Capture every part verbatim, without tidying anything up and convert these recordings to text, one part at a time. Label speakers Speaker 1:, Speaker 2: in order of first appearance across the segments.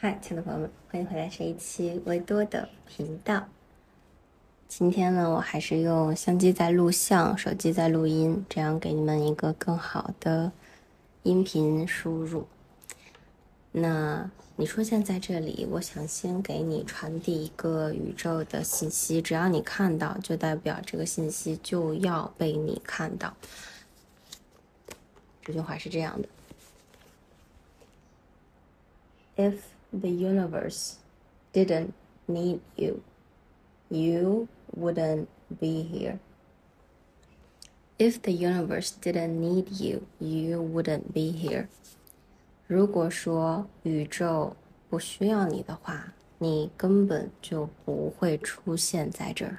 Speaker 1: 嗨，亲爱的朋友们，欢迎回来这一期维多的频道。今天呢，我还是用相机在录像，手机在录音，这样给你们一个更好的音频输入。那你出现在这里，我想先给你传递一个宇宙的信息，只要你看到，就代表这个信息就要被你看到。这句话是这样的 ：If the universe didn't need you, you wouldn't be here. If the universe didn't need you, you wouldn't be here. 如果说宇宙不需要你的话，你根本就不会出现在这儿。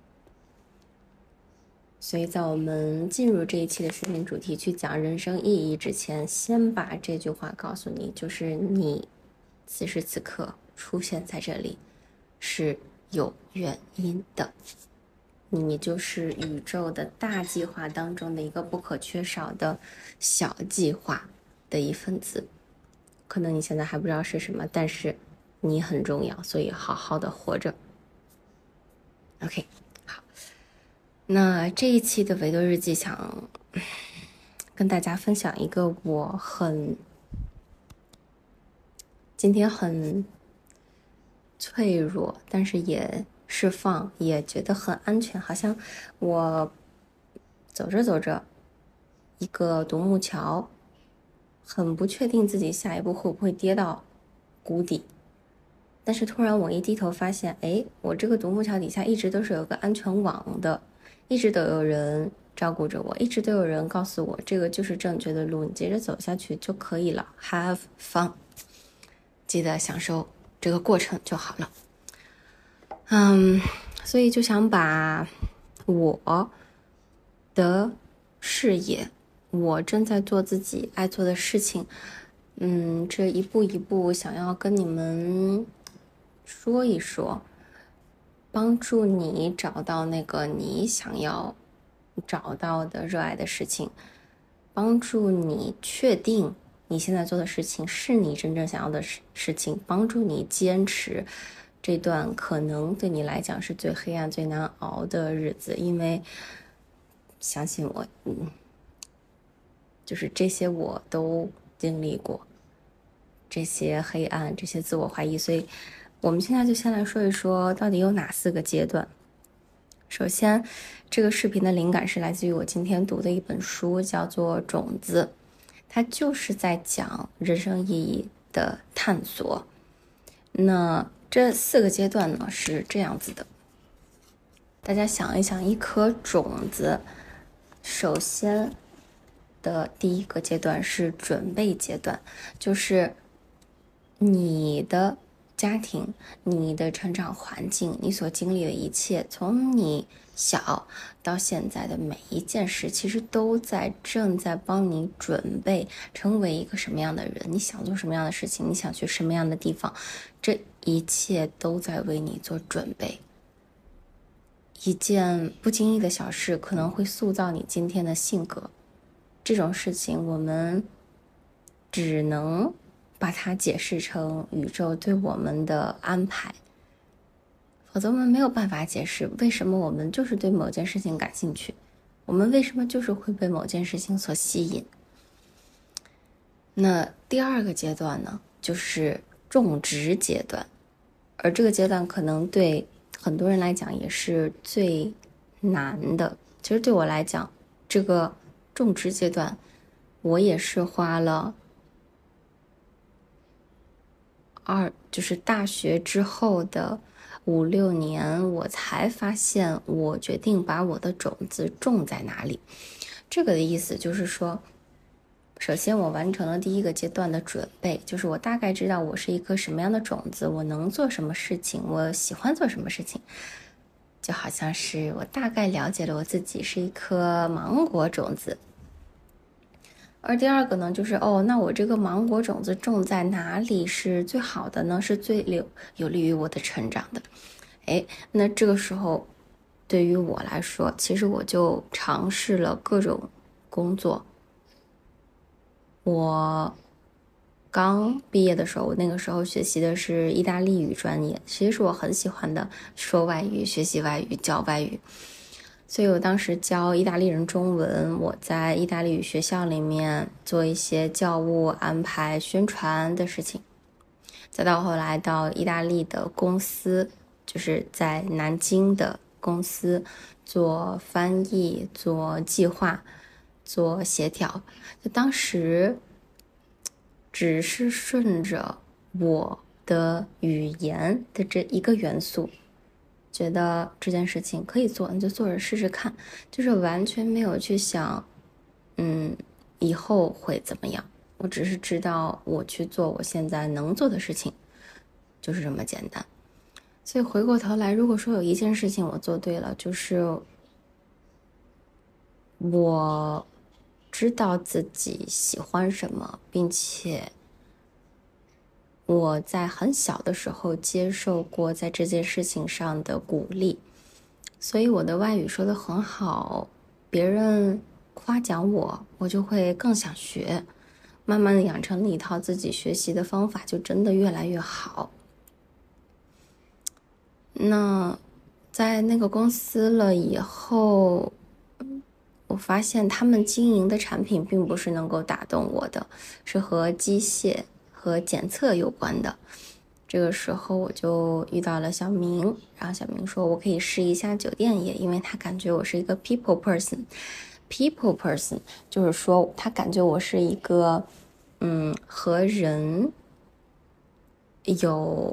Speaker 1: 所以在我们进入这一期的视频主题去讲人生意义之前，先把这句话告诉你，就是你此时此刻出现在这里是有原因的。你就是宇宙的大计划当中的一个不可缺少的小计划的一份子。可能你现在还不知道是什么，但是你很重要，所以好好的活着。OK， 好。那这一期的维多日记想跟大家分享一个我很今天很脆弱，但是也释放，也觉得很安全。好像我走着走着一个独木桥，很不确定自己下一步会不会跌到谷底，但是突然我一低头发现，哎，我这个独木桥底下一直都是有个安全网的，一直都有人照顾着我，一直都有人告诉我这个就是正确的路，你接着走下去就可以了。 Have fun， 记得享受这个过程就好了。嗯，所以就想把我的事业，我正在做自己爱做的事情，嗯，这一步一步想要跟你们说一说，帮助你找到那个你想要找到的热爱的事情，帮助你确定你现在做的事情是你真正想要的事情，帮助你坚持这段可能对你来讲是最黑暗最难熬的日子。因为相信我，嗯，就是这些我都经历过，这些黑暗，这些自我怀疑。所以我们现在就先来说一说到底有哪四个阶段。首先，这个视频的灵感是来自于我今天读的一本书，叫做《种子》，它就是在讲人生意义的探索。那这四个阶段呢是这样子的，大家想一想，一颗种子，首先的第一个阶段是准备阶段，就是你的家庭，你的成长环境，你所经历的一切，从你小到现在的每一件事，其实都在正在帮你准备成为一个什么样的人，你想做什么样的事情，你想去什么样的地方，这一切都在为你做准备。一件不经意的小事可能会塑造你今天的性格，这种事情我们只能把它解释成宇宙对我们的安排，否则我们没有办法解释为什么我们就是对某件事情感兴趣，我们为什么就是会被某件事情所吸引。那第二个阶段呢，就是种植阶段，而这个阶段可能对很多人来讲也是最难的。其实对我来讲，这个种植阶段我也是花了二就是大学之后的五六年，我才发现我决定把我的种子种在哪里。这个的意思就是说，首先我完成了第一个阶段的准备，就是我大概知道我是一颗什么样的种子，我能做什么事情，我喜欢做什么事情。就好像是我大概了解了我自己是一颗芒果种子。而第二个呢，就是哦，那我这个芒果种子种在哪里是最好的呢？是最有有利于我的成长的。哎，那这个时候对于我来说，其实我就尝试了各种工作。我刚毕业的时候，我那个时候学习的是意大利语专业，其实是我很喜欢的，说外语、学习外语、教外语。所以我当时教意大利人中文，我在意大利语学校里面做一些教务安排、宣传的事情。再到后来到意大利的公司，就是在南京的公司做翻译、做计划、做协调。就当时只是顺着我的语言的这一个元素，觉得这件事情可以做，你就做着试试看，就是完全没有去想，嗯，以后会怎么样。我只是知道我去做我现在能做的事情，就是这么简单。所以回过头来，如果说有一件事情我做对了，就是我知道自己喜欢什么，并且我在很小的时候接受过在这件事情上的鼓励，所以我的外语说得很好，别人夸奖我，我就会更想学，慢慢的养成了一套自己学习的方法，就真的越来越好。那在那个公司了以后，我发现他们经营的产品并不是能够打动我的，是和机械和检测有关的。这个时候我就遇到了小明，然后小明说我可以试一下酒店业，因为他感觉我是一个 people person。people person 就是说他感觉我是一个嗯和人有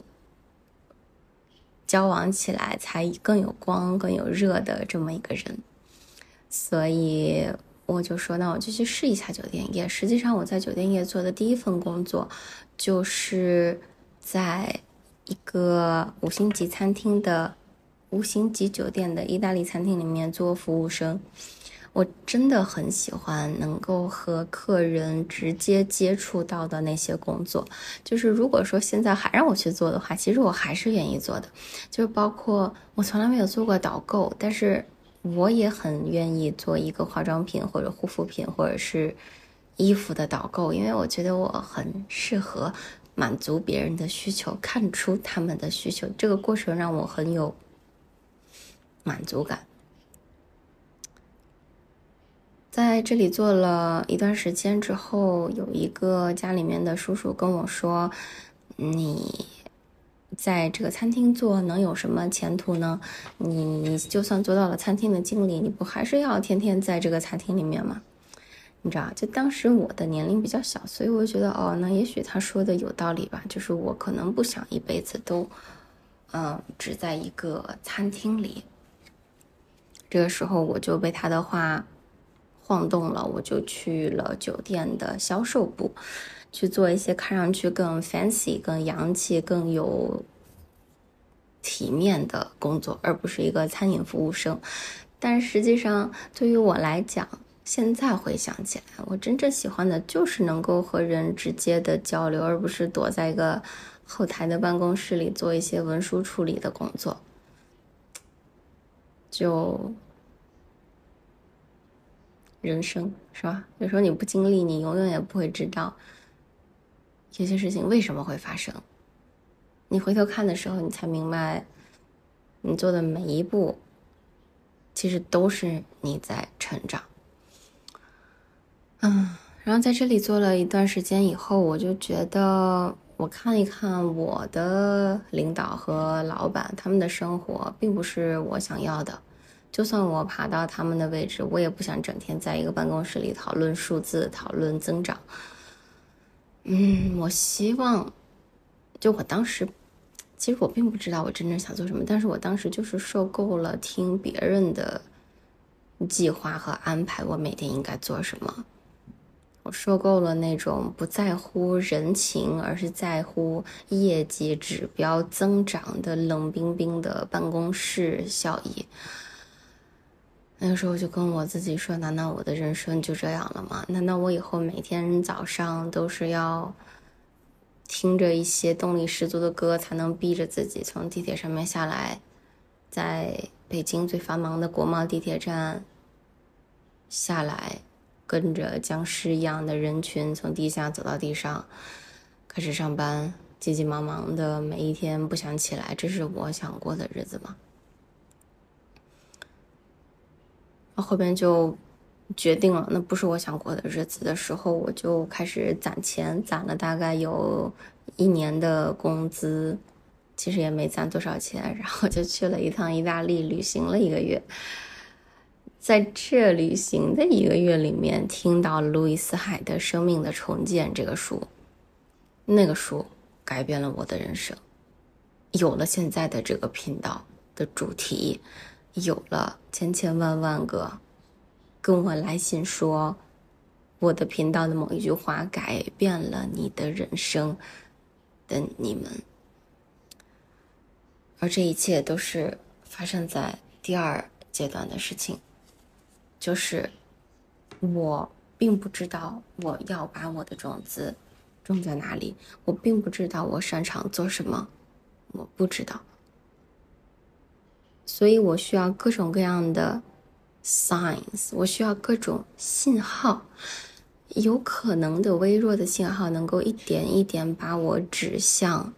Speaker 1: 交往起来才更有光更有热的这么一个人，所以我就说那我就去试一下酒店业。实际上我在酒店业做的第一份工作就是在一个五星级餐厅的五星级酒店的意大利餐厅里面做服务生。我真的很喜欢能够和客人直接接触到的那些工作，就是如果说现在还让我去做的话，其实我还是愿意做的。就是包括我从来没有做过导购，但是我也很愿意做一个化妆品或者护肤品或者是衣服的导购，因为我觉得我很适合满足别人的需求，看出他们的需求，这个过程让我很有满足感。在这里做了一段时间之后，有一个家里面的叔叔跟我说，你在这个餐厅做能有什么前途呢？你就算做到了餐厅的经理，你不还是要天天在这个餐厅里面吗？你知道，就当时我的年龄比较小，所以我觉得哦，那也许他说的有道理吧，就是我可能不想一辈子都嗯只在一个餐厅里。这个时候我就被他的话晃动了，我就去了酒店的销售部，去做一些看上去更 fancy、更洋气、更有体面的工作，而不是一个餐饮服务生。但实际上对于我来讲，现在回想起来，我真正喜欢的就是能够和人直接的交流，而不是躲在一个后台的办公室里做一些文书处理的工作。就人生是吧？有时候你不经历，你永远也不会知道有些事情为什么会发生。你回头看的时候，你才明白，你做的每一步，其实都是你在成长。嗯，然后在这里做了一段时间以后，我就觉得，我看一看我的领导和老板，他们的生活并不是我想要的。就算我爬到他们的位置，我也不想整天在一个办公室里讨论数字、讨论增长。嗯，我希望，就我当时，其实我并不知道我真正想做什么，但是我当时就是受够了听别人的计划和安排，我每天应该做什么。我受够了那种不在乎人情，而是在乎业绩指标增长的冷冰冰的办公室效益。那个时候就跟我自己说，难道我的人生就这样了吗？难道我以后每天早上都是要听着一些动力十足的歌，才能逼着自己从地铁上面下来，在北京最繁忙的国贸地铁站下来，跟着僵尸一样的人群从地下走到地上， 开始上班，急急忙忙的每一天不想起来，这是我想过的日子吗？后边就决定了，那不是我想过的日子的时候，我就开始攒钱，攒了大概有一年的工资，其实也没攒多少钱，然后就去了一趟意大利，旅行了一个月。在这旅行的一个月里面，听到了路易斯海的《生命的重建》这个书，那个书改变了我的人生，有了现在的这个频道的主题，有了千千万万个跟我来信说我的频道的某一句话改变了你的人生的你们，而这一切都是发生在第二阶段的事情，就是我并不知道我要把我的种子种在哪里，我并不知道我擅长做什么，我不知道，所以我需要各种各样的 signs， 我需要各种信号，有可能的微弱的信号能够一点一点把我指向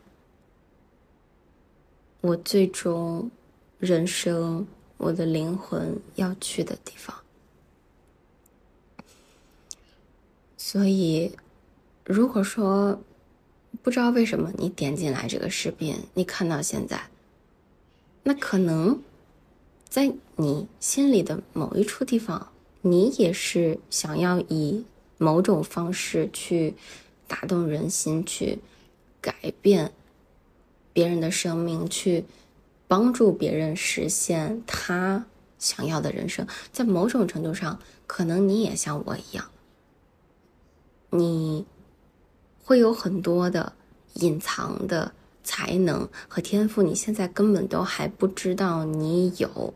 Speaker 1: 我最终人生，我的灵魂要去的地方。所以如果说不知道为什么你点进来这个视频，你看到现在，那可能在你心里的某一处地方，你也是想要以某种方式去打动人心，去改变别人的生命，去帮助别人实现他想要的人生。在某种程度上，可能你也像我一样，你会有很多的隐藏的才能和天赋，你现在根本都还不知道你有，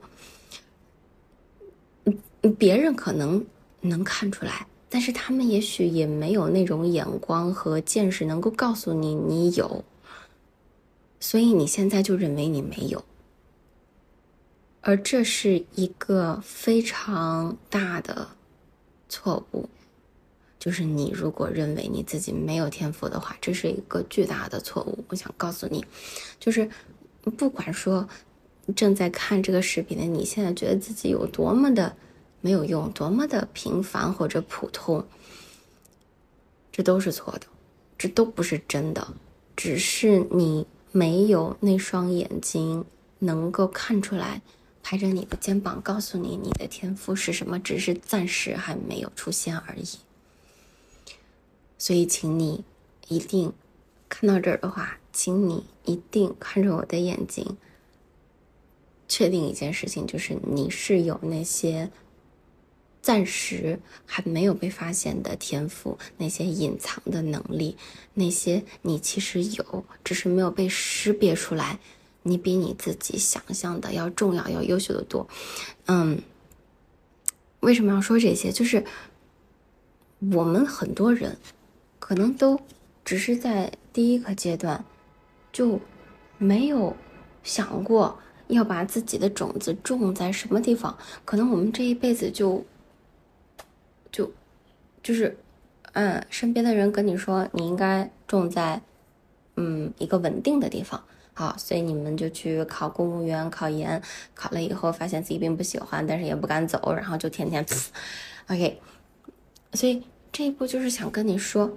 Speaker 1: 别人可能能看出来，但是他们也许也没有那种眼光和见识能够告诉你你有，所以你现在就认为你没有，而这是一个非常大的错误。就是你如果认为你自己没有天赋的话，这是一个巨大的错误。我想告诉你，就是不管说正在看这个视频的你现在觉得自己有多么的没有用，多么的平凡或者普通，这都是错的，这都不是真的，只是你没有那双眼睛能够看出来，拍着你的肩膀告诉你你的天赋是什么，只是暂时还没有出现而已。所以请你一定看到这儿的话，请你一定看着我的眼睛，确定一件事情，就是你是有那些暂时还没有被发现的天赋，那些隐藏的能力，那些你其实有，只是没有被识别出来，你比你自己想象的要重要，要优秀的多。嗯，为什么要说这些？就是我们很多人可能都只是在第一个阶段就没有想过要把自己的种子种在什么地方，可能我们这一辈子就就就是嗯，身边的人跟你说你应该种在嗯一个稳定的地方，好，所以你们就去考公务员，考研，考了以后发现自己并不喜欢，但是也不敢走，然后就天天OK， 所以这一步就是想跟你说，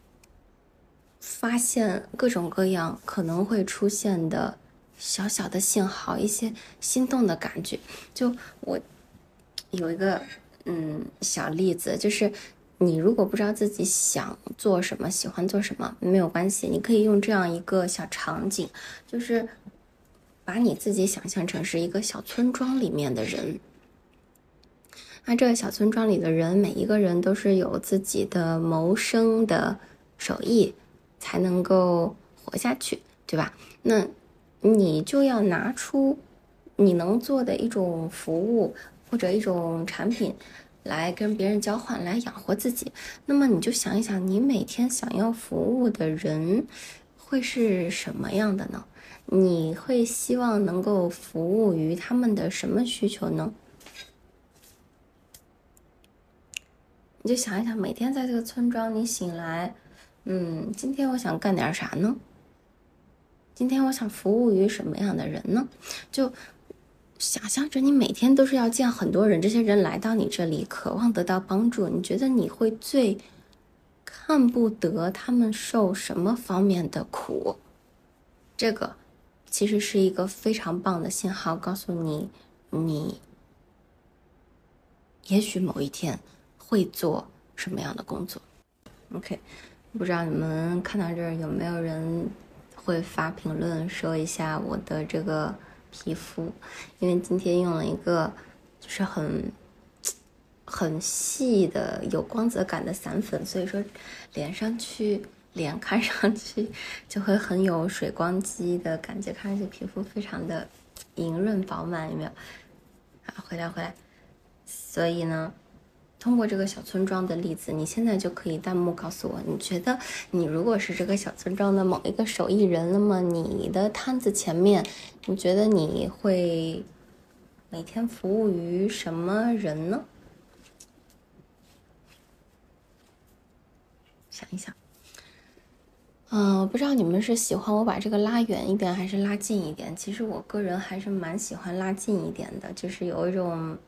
Speaker 1: 发现各种各样可能会出现的小小的信号，一些心动的感觉。就我有一个嗯小例子，就是你如果不知道自己想做什么，喜欢做什么，没有关系，你可以用这样一个小场景，就是把你自己想象成是一个小村庄里面的人。那这个小村庄里的人，每一个人都是有自己的谋生的手艺，才能够活下去，对吧？那你就要拿出你能做的一种服务或者一种产品来跟别人交换，来养活自己。那么你就想一想，你每天想要服务的人会是什么样的呢？你会希望能够服务于他们的什么需求呢？你就想一想，每天在这个村庄，你醒来， 嗯，今天我想干点啥呢？今天我想服务于什么样的人呢？就想象着你每天都是要见很多人，这些人来到你这里，渴望得到帮助，你觉得你会最看不得他们受什么方面的苦？这个其实是一个非常棒的信号，告诉你，你也许某一天会做什么样的工作。OK，不知道你们看到这儿有没有人会发评论说一下我的这个皮肤，因为今天用了一个就是很很细的有光泽感的散粉，所以说脸上去脸看上去就会很有水光肌的感觉，看上去皮肤非常的莹润饱满，有没有？啊，回来回来，所以呢。通过这个小村庄的例子，你现在就可以弹幕告诉我，你觉得你如果是这个小村庄的某一个手艺人，那么你的摊子前面，你觉得你会每天服务于什么人呢？想一想。嗯，我不知道你们是喜欢我把这个拉远一点，还是拉近一点？其实我个人还是蛮喜欢拉近一点的，就是有一种。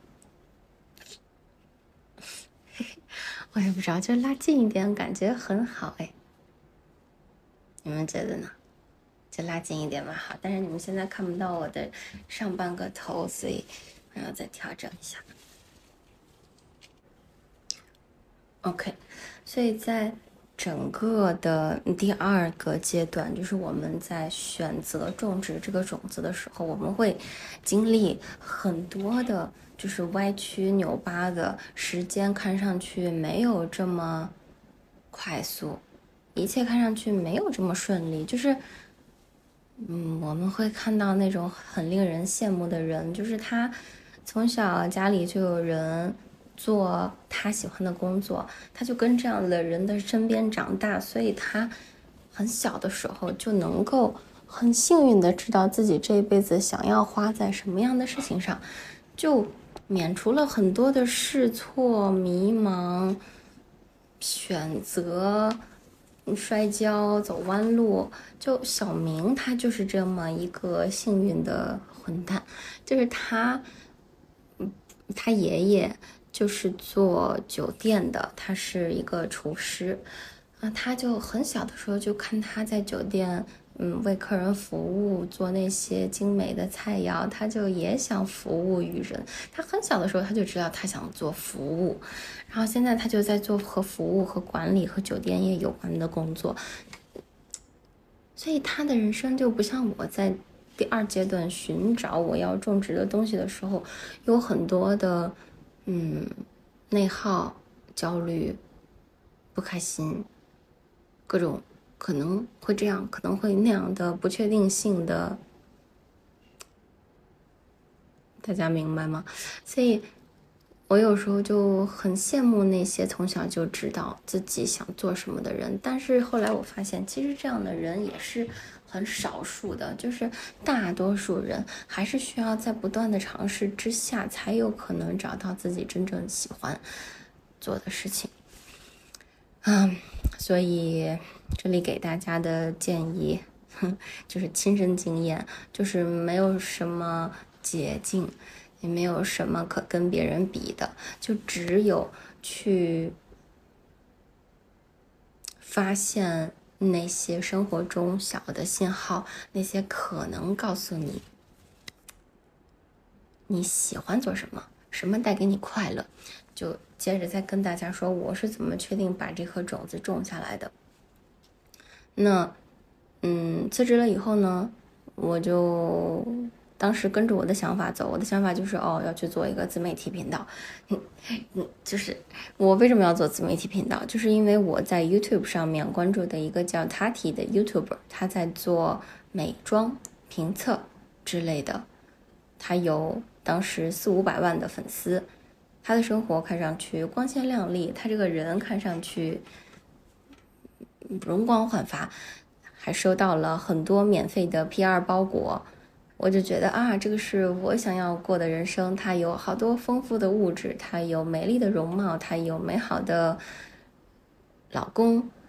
Speaker 1: 我也不知道，就拉近一点，感觉很好哎。你们觉得呢？就拉近一点吧，好。但是你们现在看不到我的上半个头，所以我要再调整一下。OK，所以在整个的第二个阶段，就是我们在选择种植这个种子的时候，我们会经历很多的。就是歪曲扭巴的时间，看上去没有这么快速，一切看上去没有这么顺利。就是，嗯，我们会看到那种很令人羡慕的人，就是他从小家里就有人做他喜欢的工作，他就跟这样的人的身边长大，所以他很小的时候就能够很幸运的知道自己这一辈子想要花在什么样的事情上，就。免除了很多的试错、迷茫、选择、摔跤、走弯路。就小明他就是这么一个幸运的混蛋，就是他，他爷爷就是做酒店的，他是一个厨师，啊，他就很小的时候就看他在酒店。嗯，为客人服务，做那些精美的菜肴，他就也想服务于人。他很小的时候他就知道他想做服务，然后现在他就在做和服务、和管理、和酒店业有关的工作。所以他的人生就不像我在第二阶段寻找我要种植的东西的时候，有很多的嗯内耗、焦虑、不开心，各种。可能会这样，可能会那样的不确定性的，大家明白吗？所以，我有时候就很羡慕那些从小就知道自己想做什么的人。但是后来我发现，其实这样的人也是很少数的，就是大多数人还是需要在不断的尝试之下，才有可能找到自己真正喜欢做的事情。嗯，所以这里给大家的建议，哼，就是亲身经验，就是没有什么捷径，也没有什么可跟别人比的，就只有去发现那些生活中小的信号，那些可能告诉你你喜欢做什么，什么带给你快乐。就接着再跟大家说我是怎么确定把这颗种子种下来的。那嗯辞职了以后呢，我就当时跟着我的想法走，我的想法就是哦要去做一个自媒体频道。嗯嗯，就是我为什么要做自媒体频道，就是因为我在 YouTube 上面关注的一个叫 Tati 的 YouTuber， 他在做美妆评测之类的，他有当时四五百万的粉丝。他的生活看上去光鲜亮丽，他这个人看上去容光焕发，还收到了很多免费的 P R 包裹。我就觉得啊，这个是我想要过的人生。他有好多丰富的物质，他有美丽的容貌，他有美好的老公，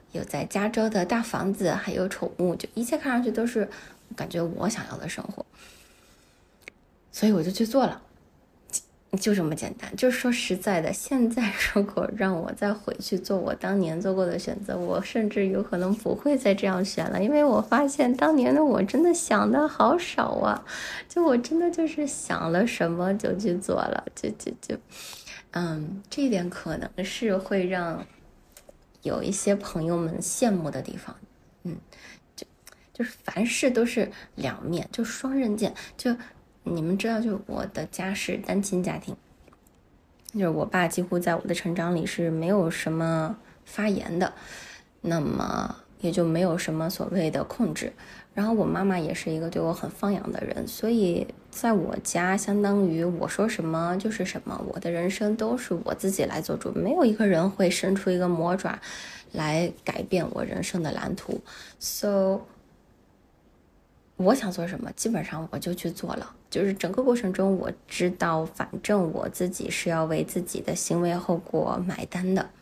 Speaker 1: 有在加州的大房子，还有宠物，就一切看上去都是感觉我想要的生活，所以我就去做了。就这么简单。就是说实在的，现在如果让我再回去做我当年做过的选择，我甚至有可能不会再这样选了，因为我发现当年的我真的想的好少啊，就我真的就是想了什么就去做了，就就就，嗯，这一点可能是会让有一些朋友们羡慕的地方，嗯，就就是凡事都是两面，就双刃剑，就。你们知道，就我的家是单亲家庭，就是我爸几乎在我的成长里是没有什么发言的，那么也就没有什么所谓的控制。然后我妈妈也是一个对我很放养的人，所以在我家相当于我说什么就是什么，我的人生都是我自己来做主，没有一个人会伸出一个魔爪来改变我人生的蓝图。So我想做什么，基本上我就去做了。就是整个过程中，我知道，反正我自己是要为自己的行为后果买单的。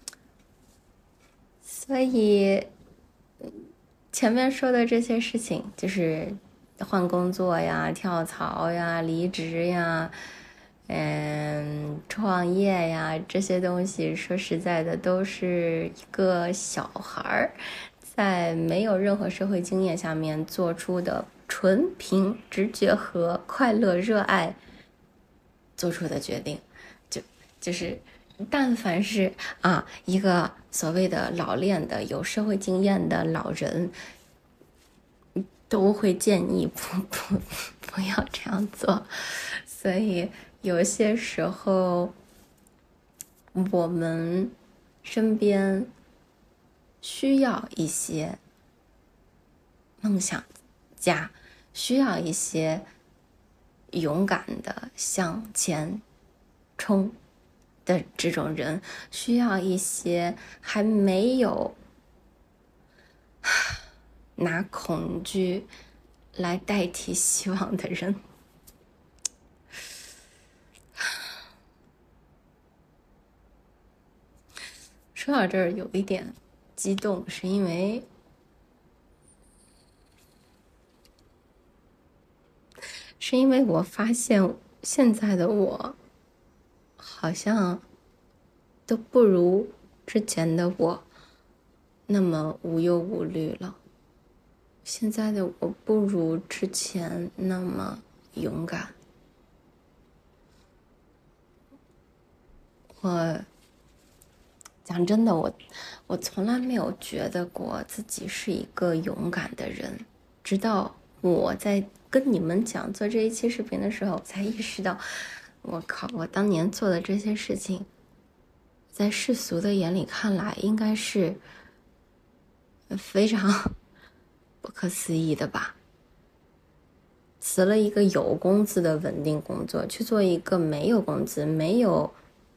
Speaker 1: 所以，前面说的这些事情，就是换工作呀、跳槽呀、离职呀、嗯、创业呀，这些东西，说实在的，都是一个小孩儿在没有任何社会经验下面做出的纯凭直觉和快乐热爱做出的决定，就就是但凡是啊一个所谓的老练的有社会经验的老人，都会建议不不不要这样做。所以有些时候我们身边需要一些梦想家，需要一些勇敢的向前冲的这种人，需要一些还没有拿恐惧来代替希望的人。说到这儿有一点激动，是因为是因为我发现现在的我好像都不如之前的我那么无忧无虑了。现在的我不如之前那么勇敢。我讲真的，我我从来没有觉得过自己是一个勇敢的人，直到我在跟你们讲做这一期视频的时候，才意识到，我靠，我当年做的这些事情，在世俗的眼里看来，应该是非常不可思议的吧。辞了一个有工资的稳定工作，去做一个没有工资、没有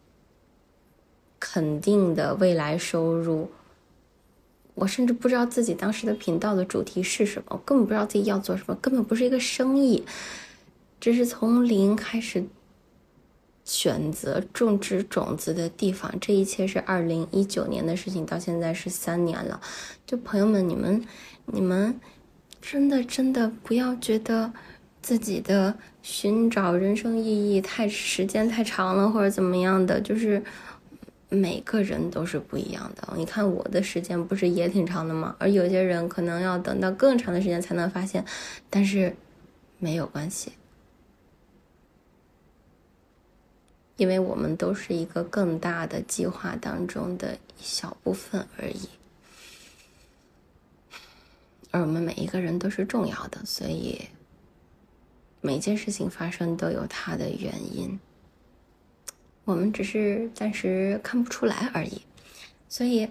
Speaker 1: 肯定的未来收入，我甚至不知道自己当时的频道的主题是什么，我根本不知道自己要做什么，根本不是一个生意，只是从零开始选择种植种子的地方。这一切是二零一九年的事情，到现在是三年了。就朋友们，你们你们真的真的不要觉得自己的寻找人生意义太时间太长了，或者怎么样的，就是每个人都是不一样的。你看我的时间不是也挺长的吗？而有些人可能要等到更长的时间才能发现，但是没有关系，因为我们都是一个更大的计划当中的一小部分而已，而我们每一个人都是重要的，所以每件事情发生都有它的原因，我们只是暂时看不出来而已。所以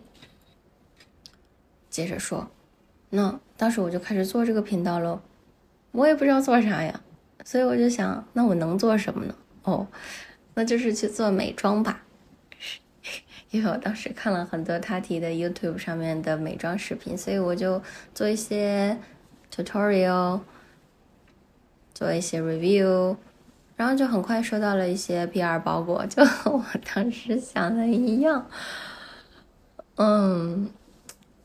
Speaker 1: 接着说，那当时我就开始做这个频道了，我也不知道做啥呀，所以我就想，那我能做什么呢？哦，那就是去做美妆吧。因为我当时看了很多他提的 YouTube 上面的美妆视频，所以我就做一些 tutorial， 做一些 review， 然后就很快收到了一些 P R 包裹，就和我当时想的一样。嗯，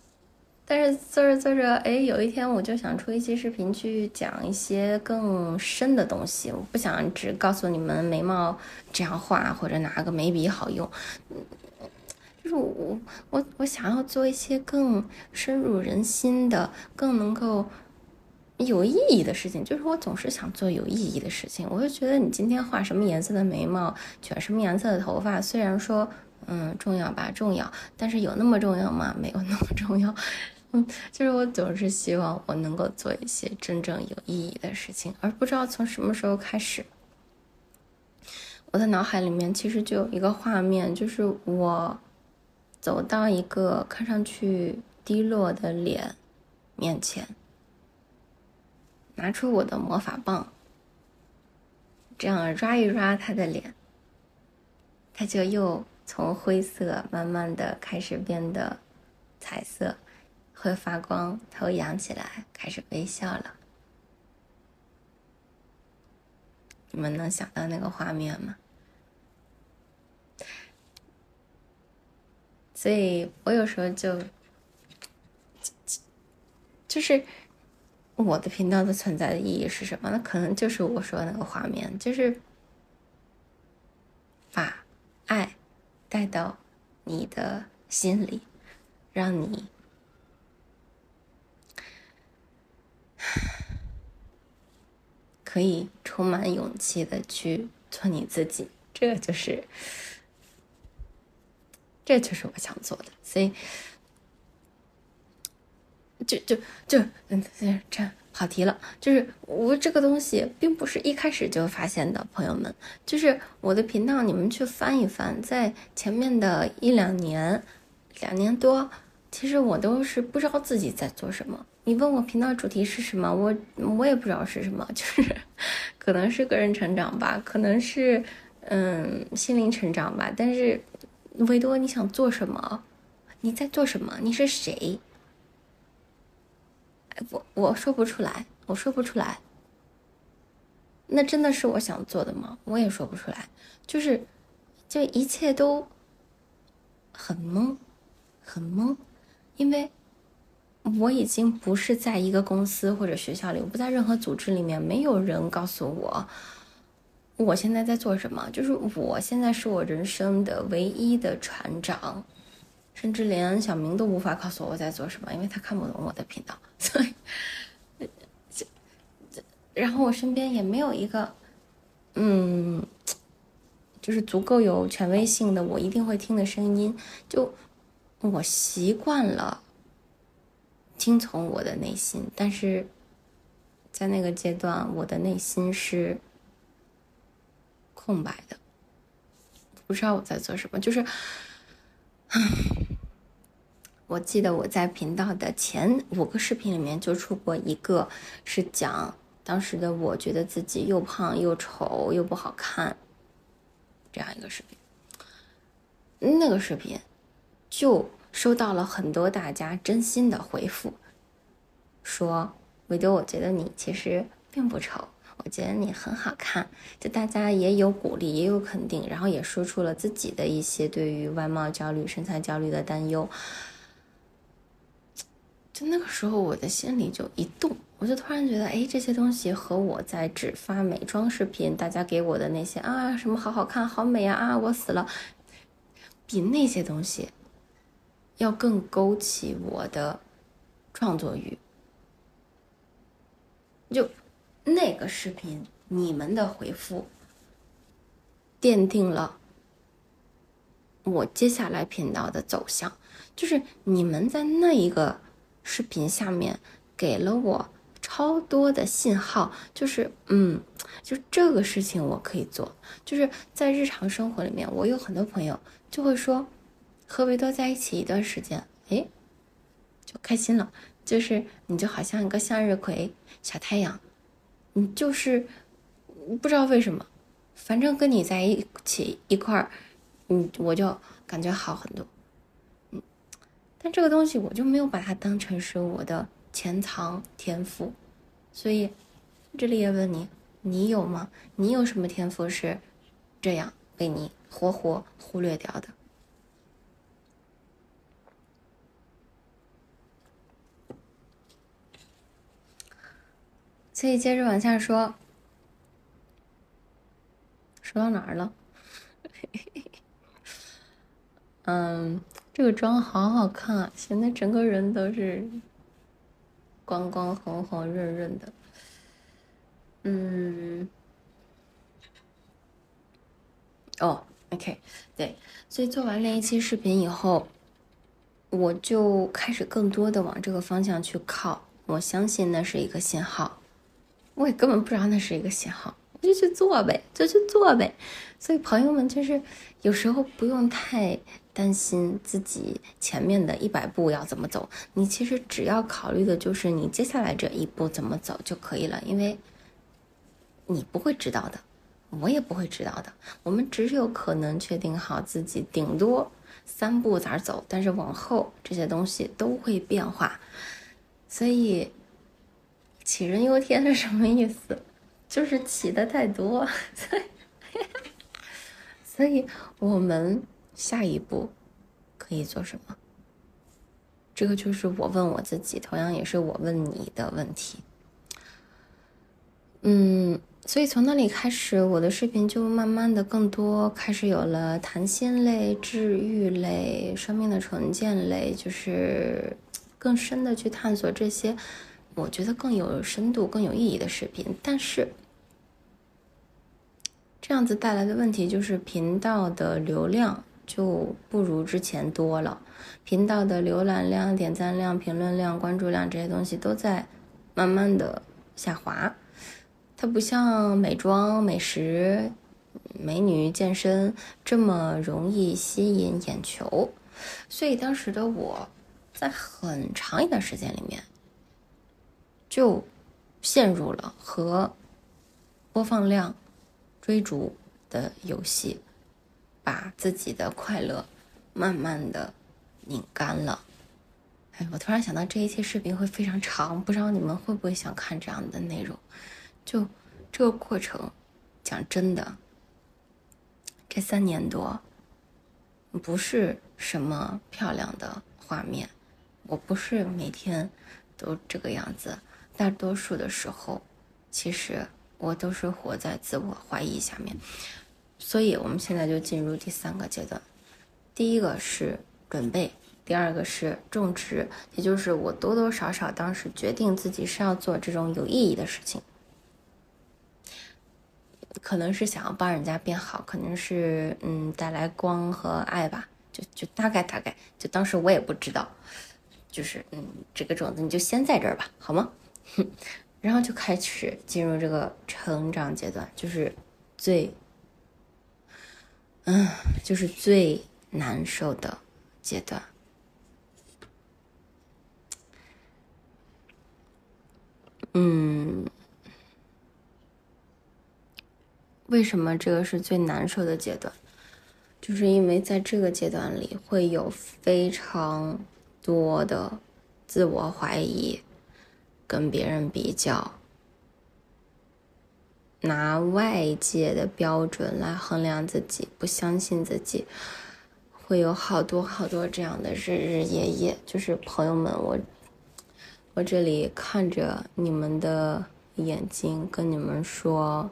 Speaker 1: 但是做着做着，哎，有一天我就想出一期视频去讲一些更深的东西，我不想只告诉你们眉毛这样画或者哪个眉笔好用，就是我我我想要做一些更深入人心的，更能够有意义的事情。就是我总是想做有意义的事情，我就觉得你今天画什么颜色的眉毛，卷什么颜色的头发，虽然说嗯重要吧重要，但是有那么重要吗？没有那么重要。嗯，就是我总是希望我能够做一些真正有意义的事情，而不知道从什么时候开始，我的脑海里面其实就有一个画面，就是我走到一个看上去低落的脸面前，拿出我的魔法棒，这样抓一抓他的脸，他就又从灰色慢慢的开始变得彩色，会发光，头扬起来，开始微笑了。你们能想到那个画面吗？所以我有时候就就是我的频道的存在的意义是什么？那可能就是我说的那个画面，就是把爱带到你的心里，让你可以充满勇气的去做你自己。这就是这就是我想做的。所以就就就嗯这样跑题了，就是我这个东西并不是一开始就发现的，朋友们，就是我的频道你们去翻一翻，在前面的一两年两年多，其实我都是不知道自己在做什么。你问我频道主题是什么，我我也不知道是什么，就是可能是个人成长吧，可能是嗯心灵成长吧，但是维多你想做什么？你在做什么？你是谁？我我说不出来，我说不出来。那真的是我想做的吗？我也说不出来。就是，就一切都很懵，很懵，因为我已经不是在一个公司或者学校里，我不在任何组织里面，没有人告诉我我现在在做什么。就是我现在是我人生的唯一的船长，甚至连小明都无法告诉我我在做什么，因为他看不懂我的频道，所以。然后我身边也没有一个，嗯，就是足够有权威性的，我一定会听的声音。就我习惯了听从我的内心，但是在那个阶段，我的内心是空白的，不知道我在做什么。就是，我记得我在频道的前五个视频里面就出过一个，是讲当时的我觉得自己又胖又丑又不好看这样一个视频。那个视频就收到了很多大家真心的回复，说维多，我觉得你其实并不丑，我觉得你很好看。就大家也有鼓励，也有肯定，然后也说出了自己的一些对于外貌焦虑、身材焦虑的担忧。就那个时候我的心里就一动，我就突然觉得，哎，这些东西和我在只发美妆视频，大家给我的那些啊什么好好看、好美啊啊我死了，比那些东西要更勾起我的创作欲。就那个视频，你们的回复奠定了我接下来频道的走向，就是你们在那一个视频下面给了我超多的信号，就是嗯，就这个事情我可以做。就是在日常生活里面，我有很多朋友就会说，和维多在一起一段时间，诶，就开心了，就是你就好像一个向日葵小太阳，你就是不知道为什么，反正跟你在一起一块儿，嗯，我就感觉好很多。嗯，但这个东西我就没有把它当成是我的潜藏天赋，所以这里也问你，你有吗？你有什么天赋是这样被你活活忽略掉的？ 所以接着往下说，说到哪儿了？嗯，这个妆好好看啊，显得整个人都是光光红红润润的。嗯，哦，OK，对，所以做完那一期视频以后，我就开始更多的往这个方向去靠。我相信那是一个信号，我也根本不知道那是一个信号，我就去做呗，就去做呗。所以朋友们就是有时候不用太担心自己前面的一百步要怎么走，你其实只要考虑的就是你接下来这一步怎么走就可以了，因为你不会知道的，我也不会知道的，我们只有可能确定好自己顶多三步咋走，但是往后这些东西都会变化。所以杞人忧天是什么意思？就是起的太多，所以所以我们下一步可以做什么？这个就是我问我自己，同样也是我问你的问题。嗯，所以从那里开始，我的视频就慢慢的更多开始有了谈心类、治愈类、生命的重建类，就是更深的去探索这些我觉得更有深度、更有意义的视频。但是这样子带来的问题就是频道的流量就不如之前多了，频道的浏览量、点赞量、评论量、关注量这些东西都在慢慢的下滑。它不像美妆、美食、美女、健身这么容易吸引眼球，所以当时的我在很长一段时间里面就陷入了和播放量追逐的游戏，把自己的快乐慢慢的拧干了。哎，我突然想到这一期视频会非常长，不知道你们会不会想看这样的内容。就这个过程，讲真的，这三年多不是什么漂亮的画面，我不是每天都这个样子，大多数的时候其实我都是活在自我怀疑下面。所以我们现在就进入第三个阶段，第一个是准备，第二个是种植，也就是我多多少少当时决定自己是要做这种有意义的事情，可能是想要帮人家变好，可能是嗯带来光和爱吧，就就大概大概，就当时我也不知道，就是嗯这个种子你就先在这儿吧，好吗？然后就开始进入这个成长阶段，就是最嗯就是最难受的阶段。嗯，为什么这个是最难受的阶段？就是因为在这个阶段里会有非常多的自我怀疑，跟别人比较，拿外界的标准来衡量自己，不相信自己，会有好多好多这样的日日夜夜。就是朋友们，我我这里看着你们的眼睛，跟你们说，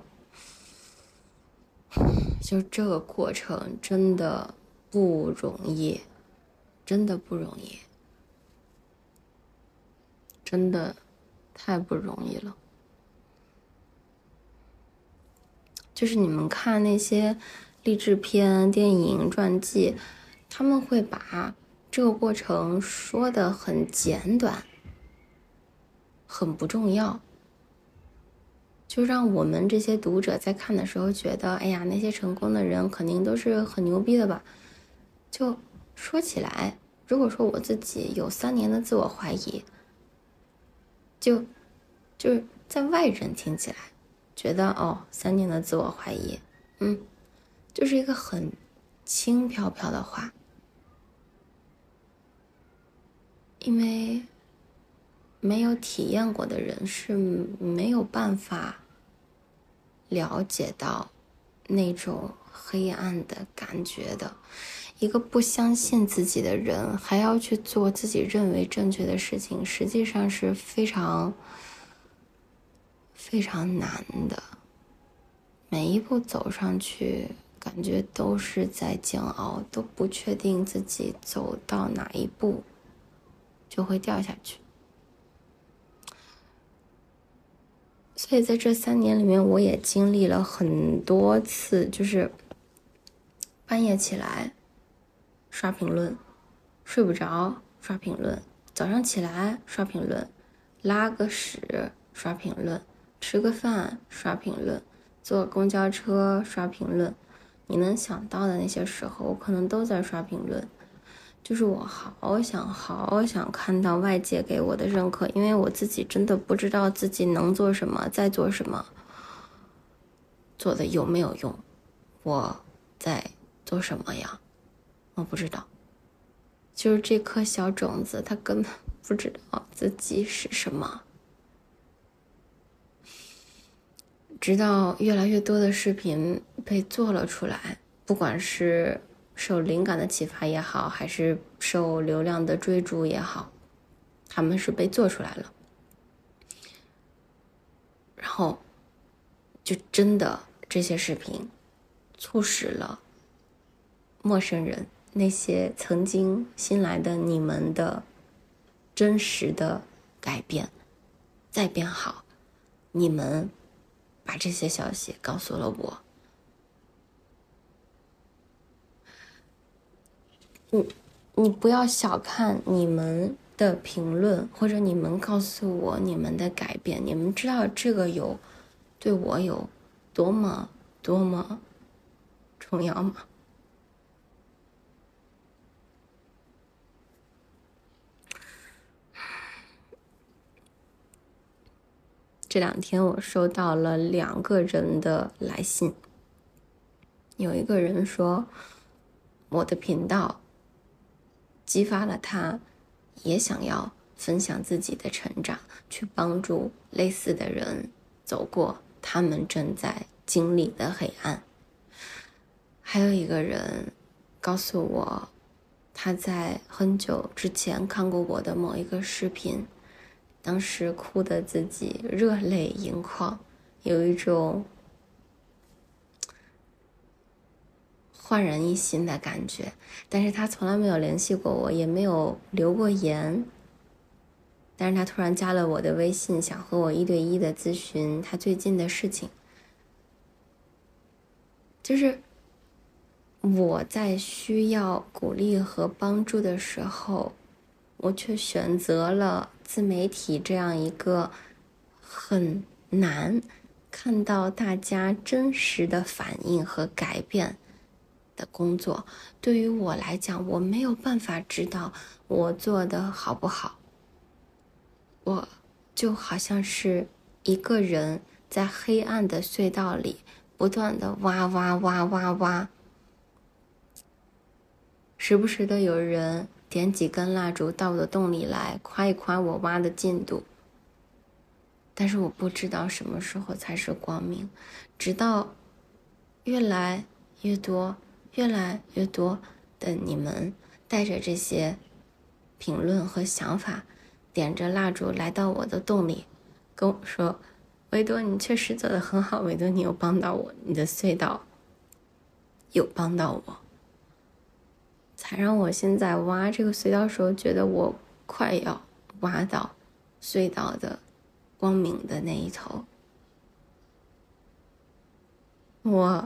Speaker 1: 就这个过程真的不容易，真的不容易，真的太不容易了。就是你们看那些励志片、电影、传记，他们会把这个过程说得很简短，很不重要，就让我们这些读者在看的时候觉得，哎呀，那些成功的人肯定都是很牛逼的吧。就说起来，如果说我自己有三年的自我怀疑，就就是在外人听起来觉得，哦，三年的自我怀疑，嗯，就是一个很轻飘飘的话，因为没有体验过的人是没有办法了解到那种黑暗的感觉的。一个不相信自己的人还要去做自己认为正确的事情，实际上是非常非常难的，每一步走上去感觉都是在煎熬，都不确定自己走到哪一步就会掉下去。所以在这三年里面，我也经历了很多次，就是半夜起来刷评论，睡不着刷评论，早上起来刷评论，拉个屎刷评论，吃个饭刷评论，坐公交车刷评论，你能想到的那些时候，我可能都在刷评论。就是我好想好想看到外界给我的认可，因为我自己真的不知道自己能做什么，在做什么，做的有没有用，我在做什么呀？我不知道。就是这颗小种子，它根本不知道自己是什么。直到越来越多的视频被做了出来，不管是受灵感的启发也好，还是受流量的追逐也好，他们是被做出来了，然后就真的这些视频促使了陌生人，那些曾经新来的你们的真实的改变，再变好，你们把这些消息告诉了我。你你不要小看你们的评论，或者你们告诉我你们的改变，你们知道这个有对我有多么多么重要吗？这两天我收到了两个人的来信，有一个人说我的频道激发了他也想要分享自己的成长，去帮助类似的人走过他们正在经历的黑暗。还有一个人告诉我，他在很久之前看过我的某一个视频，当时哭得自己热泪盈眶，有一种焕然一新的感觉。但是他从来没有联系过我，也没有留过言，但是他突然加了我的微信，想和我一对一的咨询他最近的事情。就是我在需要鼓励和帮助的时候，我却选择了自媒体这样一个很难看到大家真实的反应和改变的工作。对于我来讲，我没有办法知道我做的好不好，我就好像是一个人在黑暗的隧道里不断的挖挖挖挖挖，时不时的有人点几根蜡烛到我的洞里来夸一夸我挖的进度，但是我不知道什么时候才是光明，直到越来越多越来越多的你们带着这些评论和想法，点着蜡烛来到我的洞里跟我说，维多你确实做得很好，维多你有帮到我，你的隧道有帮到我，才让我现在挖这个隧道的时候觉得我快要挖到隧道的光明的那一头。我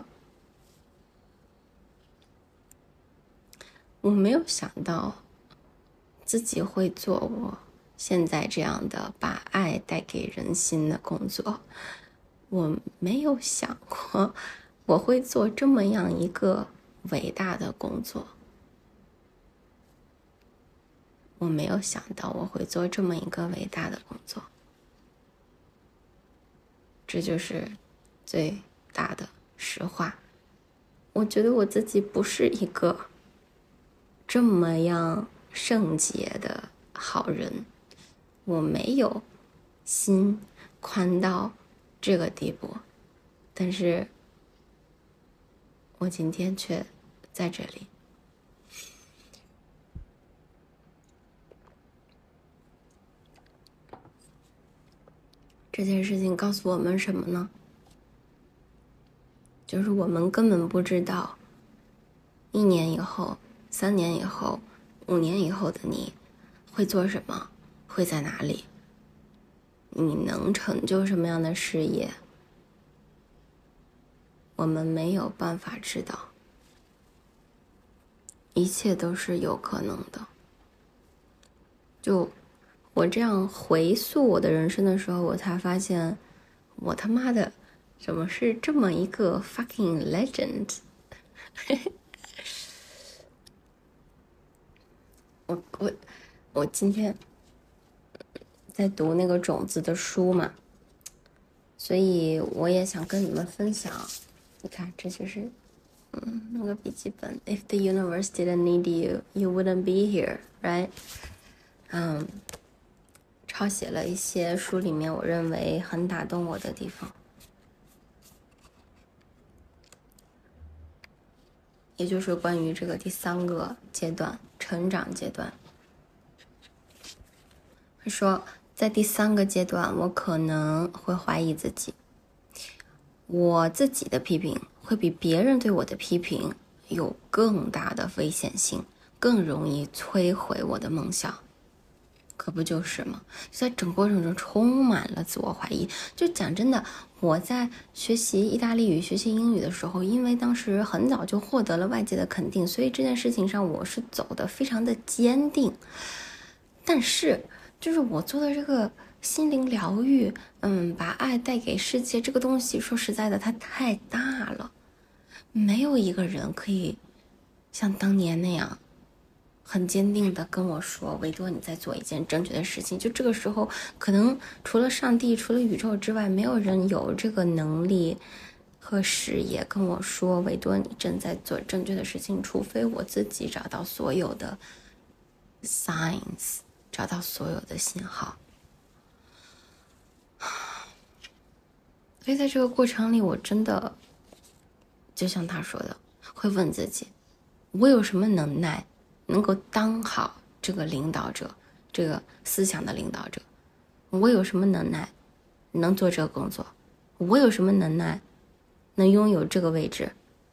Speaker 1: 我没有想到自己会做我现在这样的把爱带给人心的工作，我没有想过我会做这么样一个伟大的工作，我没有想到我会做这么一个伟大的工作，这就是最大的实话。我觉得我自己不是一个这么样圣洁的好人，我没有心宽到这个地步，但是我今天却在这里。 这件事情告诉我们什么呢？就是我们根本不知道一年以后、三年以后、五年以后的你会做什么，会在哪里，你能成就什么样的事业，我们没有办法知道，一切都是有可能的。就我这样回溯我的人生的时候，我才发现我他妈的怎么是这么一个 fucking legend。 我我我今天在读那个种子的书嘛，所以我也想跟你们分享。你看，这就是嗯那个笔记本 ，If the universe didn't need you, you wouldn't be here, right？ 嗯，抄写了一些书里面我认为很打动我的地方，也就是关于这个第三个阶段，成长阶段。他说，在第三个阶段，我可能会怀疑自己，我自己的批评会比别人对我的批评有更大的危险性，更容易摧毁我的梦想。可不就是吗？在整个过程中充满了自我怀疑。就讲真的，我在学习意大利语、学习英语的时候，因为当时很早就获得了外界的肯定，所以这件事情上我是走得非常的坚定。但是，就是我做的这个心灵疗愈，嗯，把爱带给世界这个东西，说实在的，它太大了，没有一个人可以像当年那样很坚定的跟我说，维多，你在做一件正确的事情。就这个时候，可能除了上帝，除了宇宙之外，没有人有这个能力和视野跟我说，维多，你正在做正确的事情。除非我自己找到所有的 signs， 找到所有的信号。所以在这个过程里，我真的就像他说的，会问自己，我有什么能耐能够当好这个领导者，这个思想的领导者？我有什么能耐能做这个工作？我有什么能耐能拥有这个位置？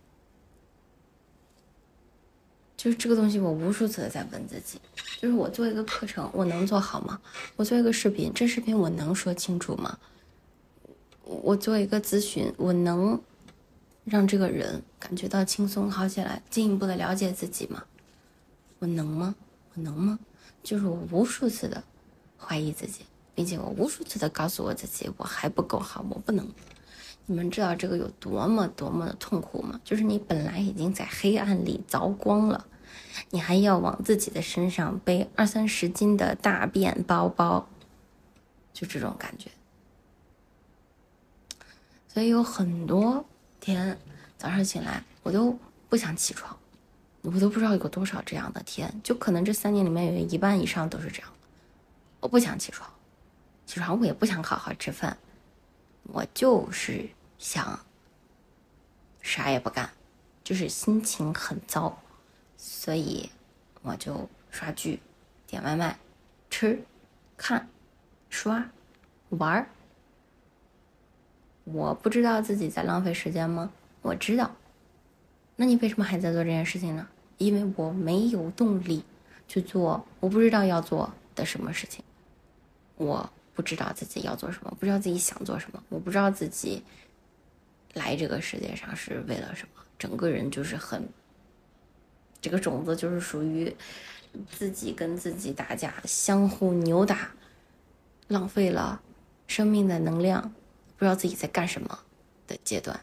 Speaker 1: 就是这个东西，我无数次的在问自己，就是我做一个课程，我能做好吗？我做一个视频，这视频我能说清楚吗？我做一个咨询，我能让这个人感觉到轻松好起来，进一步的了解自己吗？我能吗？我能吗？就是我无数次的怀疑自己，并且我无数次的告诉我自己，我还不够好，我不能。你们知道这个有多么多么的痛苦吗？就是你本来已经在黑暗里凿光了，你还要往自己的身上背二三十斤的大便包包，就这种感觉。所以有很多天早上醒来我都不想起床，我都不知道有多少这样的天，就可能这三年里面有一半以上都是这样。我不想起床，起床我也不想好好吃饭，我就是想啥也不干，就是心情很糟，所以我就刷剧、点外卖、吃、看、刷、玩。我不知道自己在浪费时间吗？我知道。那你为什么还在做这件事情呢？因为我没有动力去做我不知道要做的什么事情。我不知道自己要做什么，不知道自己想做什么，我不知道自己来这个世界上是为了什么。整个人就是很，这个种子就是属于自己跟自己打架，相互扭打，浪费了生命的能量，不知道自己在干什么的阶段。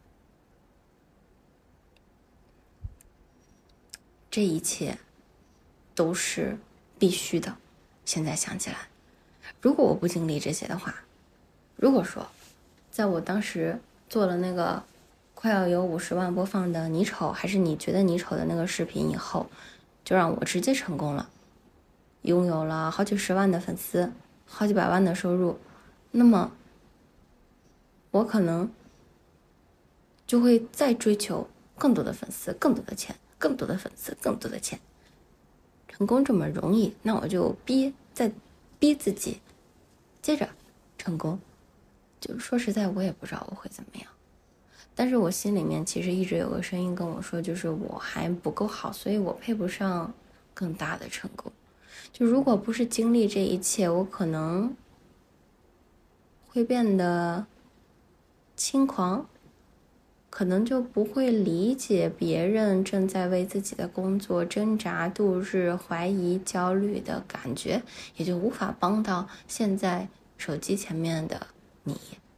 Speaker 1: 这一切都是必须的。现在想起来，如果我不经历这些的话，如果说在我当时做了那个快要有五十万播放的你丑还是你觉得你丑的那个视频以后，就让我直接成功了，拥有了好几十万的粉丝，好几百万的收入，那么我可能就会再追求更多的粉丝，更多的钱，更多的粉丝，更多的钱。成功这么容易，那我就逼再逼自己接着成功， 就说实在，我也不知道我会怎么样。但是我心里面其实一直有个声音跟我说，就是我还不够好，所以我配不上更大的成功。就如果不是经历这一切，我可能会变得轻狂，可能就不会理解别人正在为自己的工作挣扎度日、怀疑、焦虑的感觉，也就无法帮到现在手机前面的你。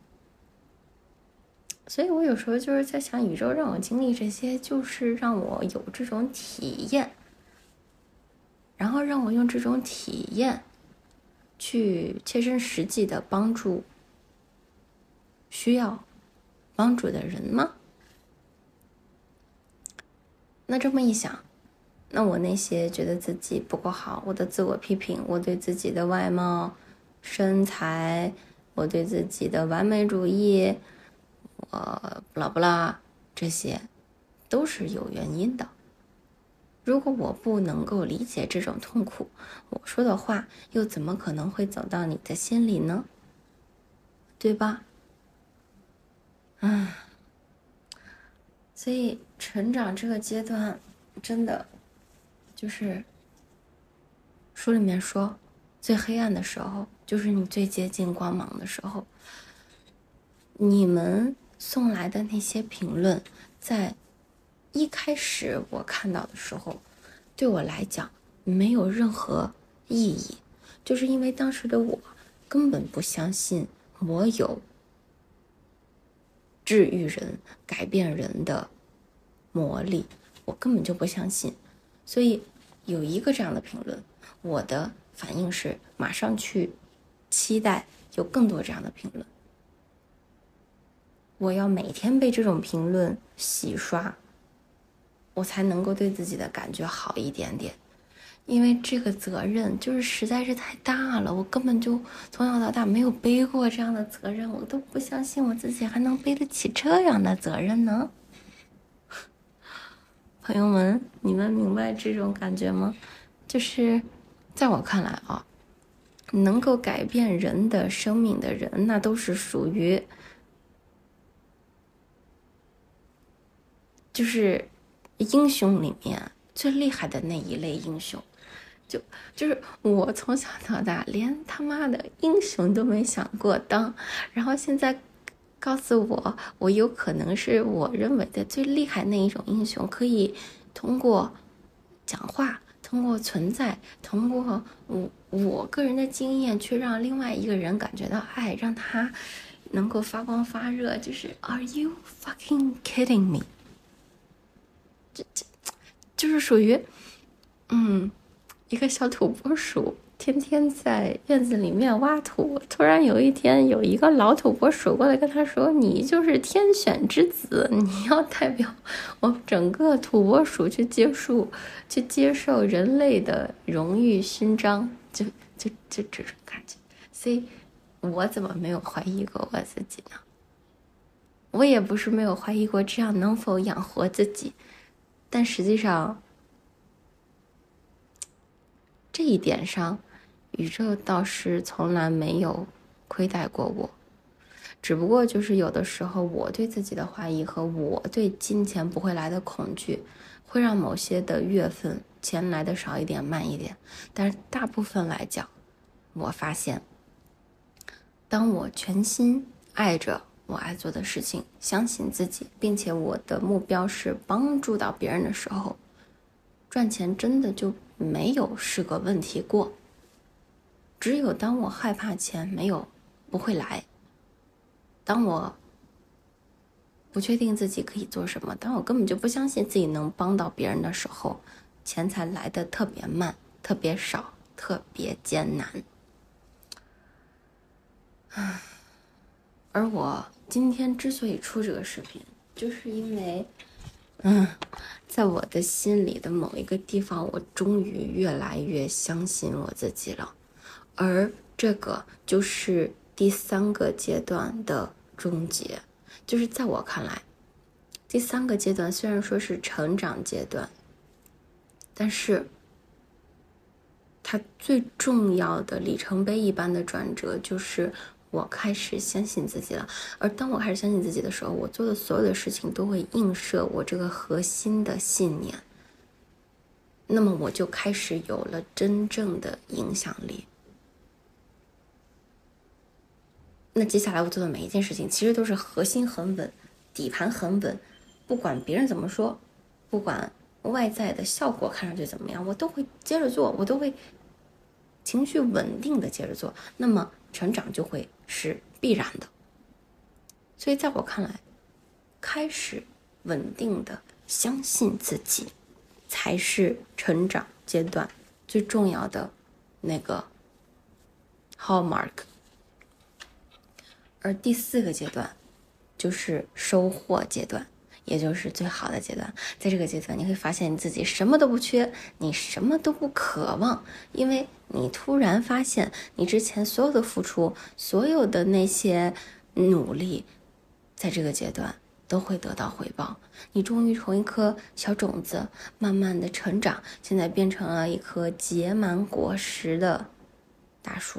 Speaker 1: 所以我有时候就是在想，宇宙让我经历这些，就是让我有这种体验，然后让我用这种体验去切身实际的帮助需要帮助的人吗？那这么一想，那我那些觉得自己不够好，我的自我批评，我对自己的外貌、身材，我对自己的完美主义，我不啦不啦，这些都是有原因的。如果我不能够理解这种痛苦，我说的话又怎么可能会走到你的心里呢？对吧？唉，所以成长这个阶段，真的就是书里面说，最黑暗的时候，就是你最接近光芒的时候。你们送来的那些评论，在一开始我看到的时候，对我来讲没有任何意义，就是因为当时的我根本不相信我有治愈人、改变人的魔力，我根本就不相信。所以有一个这样的评论，我的反应是马上去期待有更多这样的评论。我要每天被这种评论洗刷，我才能够对自己的感觉好一点点。因为这个责任就是实在是太大了，我根本就从小到大没有背过这样的责任，我都不相信我自己还能背得起这样的责任呢。朋友们，你们明白这种感觉吗？就是在我看来啊，能够改变人的生命的人，那都是属于就是英雄里面最厉害的那一类英雄。就就是我从小到大连他妈的英雄都没想过当，然后现在告诉我我有可能是我认为的最厉害那一种英雄，可以通过讲话，通过存在，通过我我个人的经验去让另外一个人感觉到爱，让他能够发光发热。就是 Are you fucking kidding me？ 这这就是属于嗯一个小土拨鼠，天天在院子里面挖土，突然有一天有一个老土拨鼠过来跟他说，你就是天选之子，你要代表我整个土拨鼠去接受去接受人类的荣誉勋章，就就就这种感觉。所以我怎么没有怀疑过我自己呢？我也不是没有怀疑过这样能否养活自己，但实际上这一点上，宇宙倒是从来没有亏待过我。只不过就是有的时候我对自己的怀疑和我对金钱不会来的恐惧，会让某些的月份钱来的少一点慢一点。但是大部分来讲，我发现当我全心爱着我爱做的事情，相信自己，并且我的目标是帮助到别人的时候，赚钱真的就没有是个问题过。只有当我害怕钱没有不会来，当我不确定自己可以做什么，当我根本就不相信自己能帮到别人的时候，钱才来得特别慢，特别少，特别艰难。而我今天之所以出这个视频，就是因为嗯，在我的心里的某一个地方，我终于越来越相信我自己了。而这个就是第三个阶段的终结。就是在我看来，第三个阶段虽然说是成长阶段，但是它最重要的里程碑一般的转折，就是我开始相信自己了。而当我开始相信自己的时候，我做的所有的事情都会映射我这个核心的信念，那么我就开始有了真正的影响力。那接下来我做的每一件事情其实都是核心很稳，底盘很稳，不管别人怎么说，不管外在的效果看上去怎么样，我都会接着做，我都会情绪稳定的接着做，那么成长就会是必然的。所以在我看来，开始稳定的相信自己才是成长阶段最重要的那个 hallmark。而第四个阶段就是收获阶段，也就是最好的阶段。在这个阶段，你会发现你自己什么都不缺，你什么都不渴望，因为你突然发现你之前所有的付出，所有的那些努力，在这个阶段都会得到回报。你终于从一颗小种子慢慢的成长，现在变成了一棵结满果实的大树。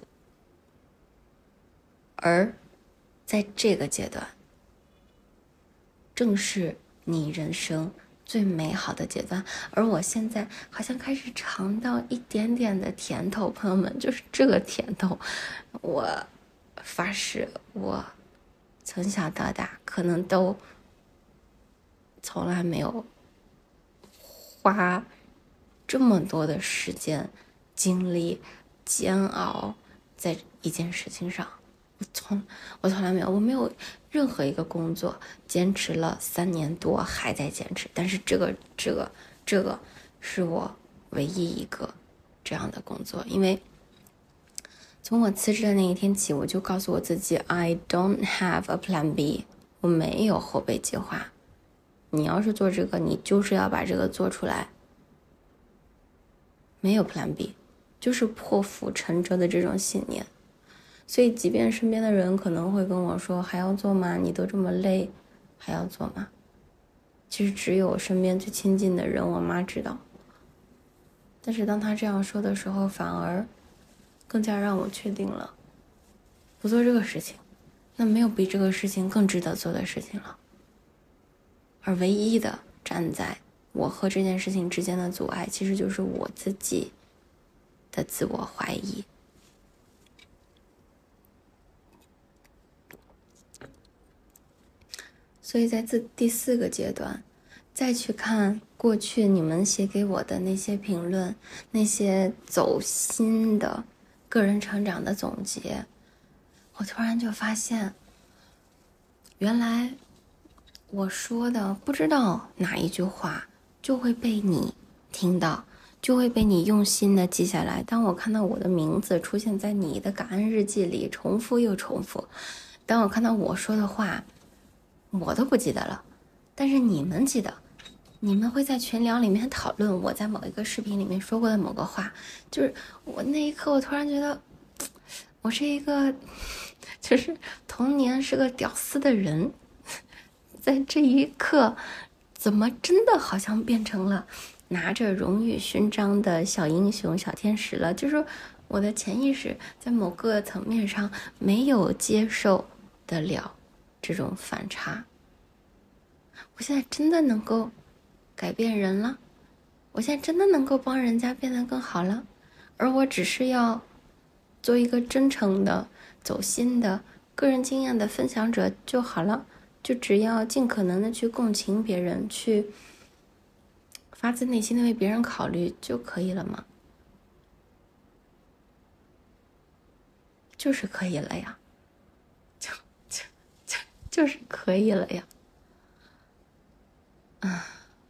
Speaker 1: 而在这个阶段，正是你人生最美好的阶段。而我现在好像开始尝到一点点的甜头，朋友们，就是这个甜头，我发誓我从小到大可能都从来没有花这么多的时间精力煎熬在一件事情上。我从我从来没有，我没有任何一个工作坚持了三年多还在坚持，但是这个这个这个是我唯一一个这样的工作。因为从我辞职的那一天起，我就告诉我自己 I don't have a plan B， 我没有后备计划。你要是做这个，你就是要把这个做出来，没有 plan B， 就是破釜沉舟的这种信念。所以即便身边的人可能会跟我说，还要做吗？你都这么累，还要做吗？其实只有我身边最亲近的人，我妈知道。但是当她这样说的时候，反而更加让我确定了不做这个事情，那没有比这个事情更值得做的事情了。而唯一的站在我和这件事情之间的阻碍，其实就是我自己的自我怀疑。所以在这第四个阶段，再去看过去你们写给我的那些评论，那些走心的个人成长的总结，我突然就发现，原来我说的不知道哪一句话就会被你听到，就会被你用心的记下来。当我看到我的名字出现在你的感恩日记里，重复又重复，当我看到我说的话，我都不记得了，但是你们记得，你们会在群聊里面讨论我在某一个视频里面说过的某个话。就是我那一刻，我突然觉得我是一个就是童年是个屌丝的人，在这一刻怎么真的好像变成了拿着荣誉勋章的小英雄小天使了。就是我的潜意识在某个层面上没有接受得了这种反差。我现在真的能够改变人了，我现在真的能够帮人家变得更好了，而我只是要做一个真诚的走心的个人经验的分享者就好了，就只要尽可能的去共情别人，去发自内心的为别人考虑就可以了吗？就是可以了呀，就就就就是可以了呀。啊，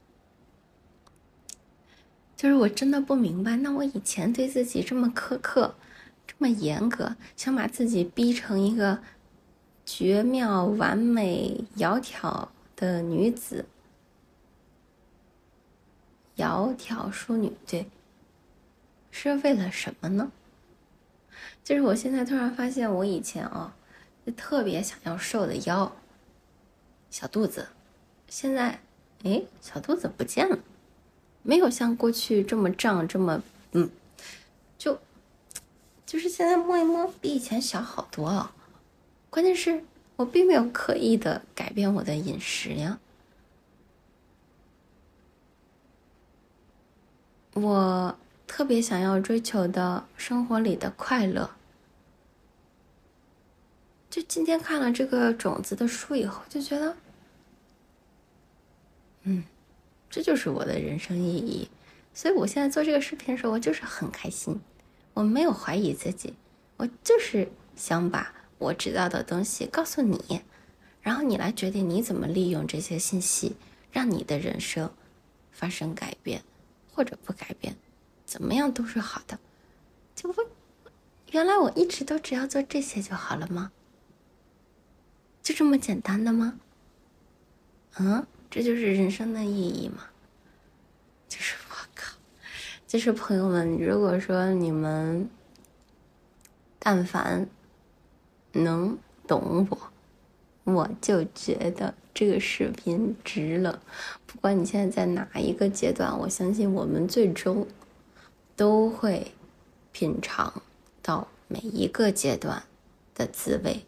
Speaker 1: 就是我真的不明白，那我以前对自己这么苛刻，这么严格，想把自己逼成一个绝妙、完美、窈窕的女子，窈窕淑女，对，是为了什么呢？就是我现在突然发现，我以前啊，就特别想要瘦的腰，小肚子，现在，哎，小肚子不见了。没有像过去这么胀，这么嗯，就就是现在摸一摸，比以前小好多了。 关键是我并没有刻意的改变我的饮食呀。我特别想要追求的生活里的快乐，就今天看了这个种子的书以后，就觉得，嗯，这就是我的人生意义。所以我现在做这个视频的时候，我就是很开心，我没有怀疑自己，我就是想把我知道的东西告诉你，然后你来决定你怎么利用这些信息，让你的人生发生改变，或者不改变，怎么样都是好的。就不，原来我一直都只要做这些就好了吗？就这么简单的吗？嗯，这就是人生的意义吗？就是我靠，就是朋友们，如果说你们但凡能懂我，我就觉得这个视频值了。不管你现在在哪一个阶段，我相信我们最终都会品尝到每一个阶段的滋味，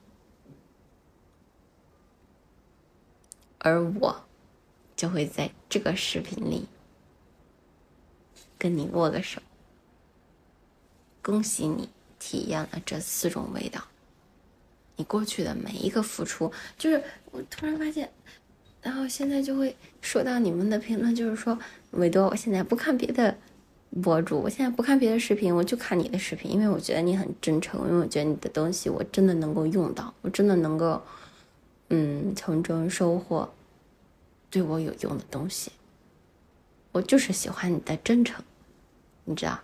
Speaker 1: 而我就会在这个视频里跟你握个手，恭喜你体验了这四种味道。你过去的每一个付出，就是我突然发现，然后现在就会收到你们的评论，就是说维多，我现在不看别的博主，我现在不看别的视频，我就看你的视频，因为我觉得你很真诚，因为我觉得你的东西我真的能够用到，我真的能够嗯从中收获对我有用的东西。我就是喜欢你的真诚，你知道？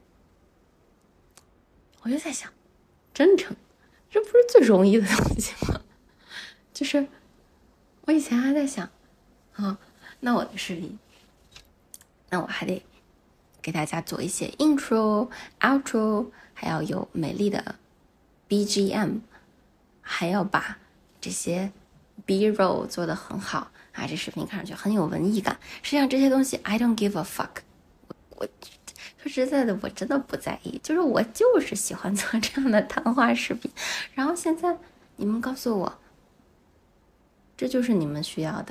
Speaker 1: 我就在想，真诚，这不是最容易的东西吗？就是我以前还在想，啊，那我的视频，那我还得给大家做一些 intro、outro，还要有美丽的 B G M， 还要把这些 B-roll 做得很好啊，这视频看上去很有文艺感。实际上这些东西 I don't give a fuck， 我我说实在的，我真的不在意，就是我就是喜欢做这样的谈话视频。然后现在你们告诉我，这就是你们需要的。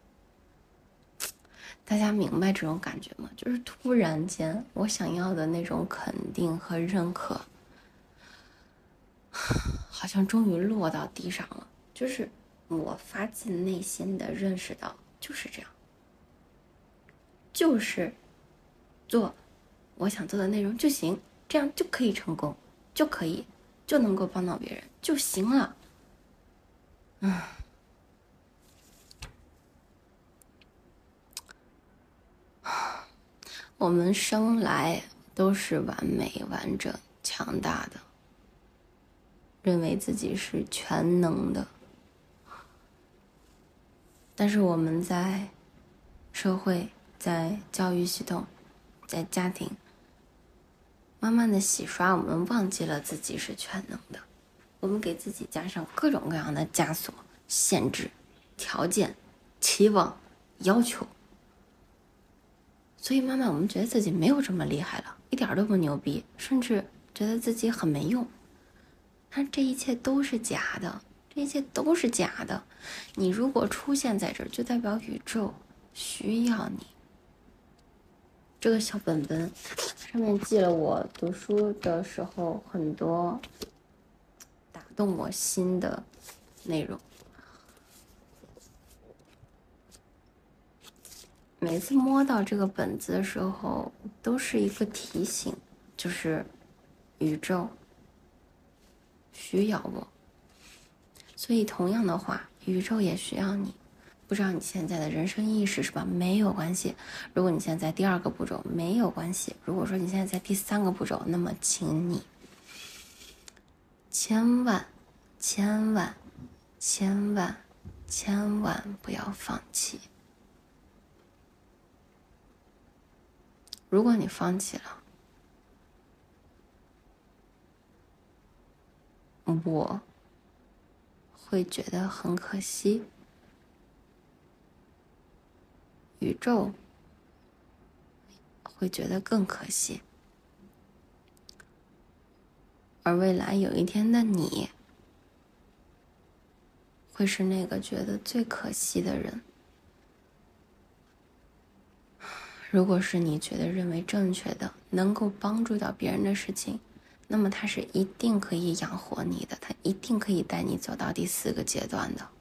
Speaker 1: 大家明白这种感觉吗？就是突然间我想要的那种肯定和认可，好像终于落到地上了。就是我发自内心的认识到，就是这样，就是做我想做的内容就行，这样就可以成功，就可以就能够帮到别人就行了。嗯。我们生来都是完美、完整、强大的，认为自己是全能的。但是我们在社会、在教育系统、在家庭，慢慢的洗刷，我们忘记了自己是全能的。我们给自己加上各种各样的枷锁、限制、条件、期望、要求。所以慢慢我们觉得自己没有这么厉害了，一点都不牛逼，甚至觉得自己很没用。但这一切都是假的，这一切都是假的。你如果出现在这儿，就代表宇宙需要你。这个小本本上面记了我读书的时候很多打动我心的内容。每次摸到这个本子的时候，都是一个提醒，就是宇宙需要我。所以同样的话，宇宙也需要你。不知道你现在的人生意识是吧？没有关系。如果你现在在第二个步骤，没有关系。如果说你现在在第三个步骤，那么请你千万、千万、千万、千万不要放弃。如果你放弃了，我会觉得很可惜，宇宙会觉得更可惜，而未来有一天的你会是那个觉得最可惜的人。如果是你觉得认为正确的，能够帮助到别人的事情，那么它是一定可以养活你的，它一定可以带你走到第四个阶段的。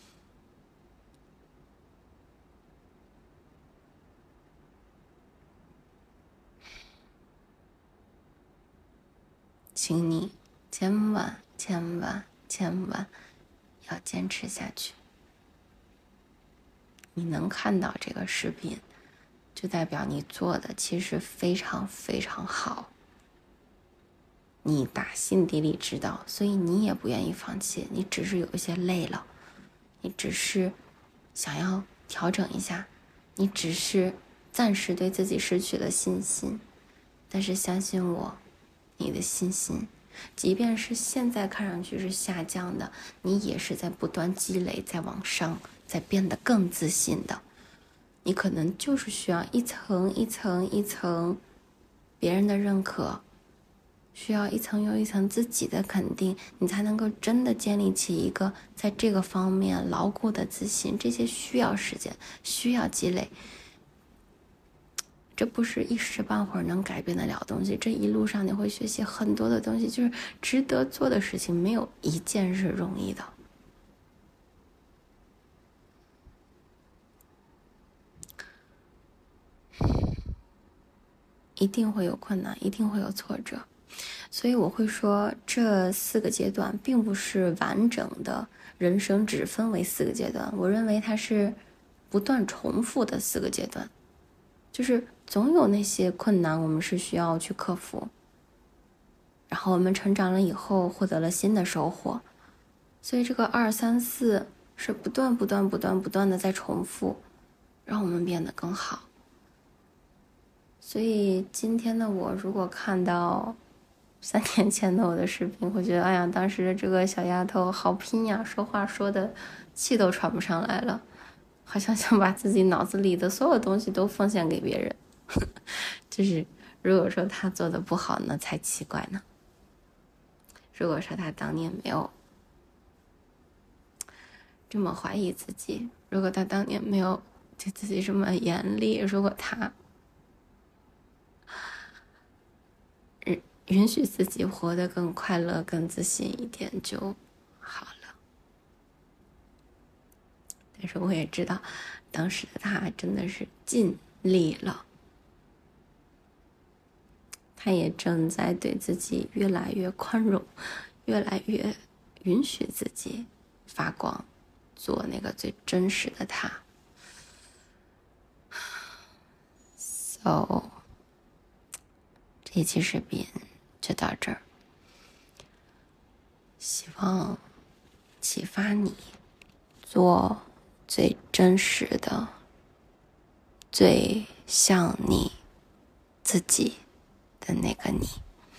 Speaker 1: 请你千万千万千万要坚持下去。你能看到这个视频，就代表你做的其实非常非常好。你打心底里知道，所以你也不愿意放弃，你只是有一些累了，你只是想要调整一下，你只是暂时对自己失去了信心。但是相信我，你的信心即便是现在看上去是下降的，你也是在不断积累，在往上，在变得更自信的。你可能就是需要一层一层一层别人的认可，需要一层又一层自己的肯定，你才能够真的建立起一个在这个方面牢固的自信。这些需要时间，需要积累，这不是一时半会儿能改变得了东西。这一路上你会学习很多的东西，就是值得做的事情，没有一件是容易的。一定会有困难，一定会有挫折，所以我会说这四个阶段并不是完整的人生只分为四个阶段，我认为它是不断重复的四个阶段，就是总有那些困难我们是需要去克服，然后我们成长了以后获得了新的收获，所以这个二三四是不断不断不断不断的在重复，让我们变得更好。所以今天的我如果看到三年前的我的视频，会觉得哎呀，当时这个小丫头好拼呀，说话说的气都喘不上来了，好像想把自己脑子里的所有东西都奉献给别人。就是如果说她做的不好呢，才奇怪呢。如果说她当年没有这么怀疑自己，如果她当年没有对自己这么严厉，如果她允许自己活得更快乐、更自信一点就好了。但是我也知道，当时的他真的是尽力了，他也正在对自己越来越宽容，越来越允许自己发光，做那个最真实的他。So， 这一期视频就到这儿，希望启发你做最真实的、最像你自己的那个你。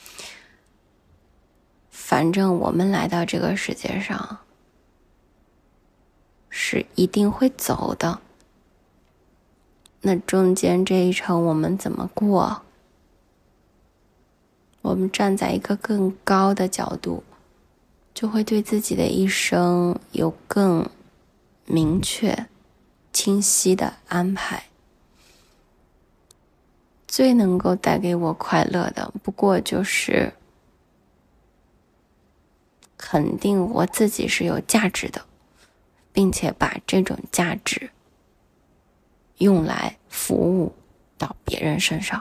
Speaker 1: 反正我们来到这个世界上是一定会走的，那中间这一程我们怎么过？我们站在一个更高的角度，就会对自己的一生有更明确、清晰的安排。最能够带给我快乐的，不过就是肯定我自己是有价值的，并且把这种价值用来服务到别人身上。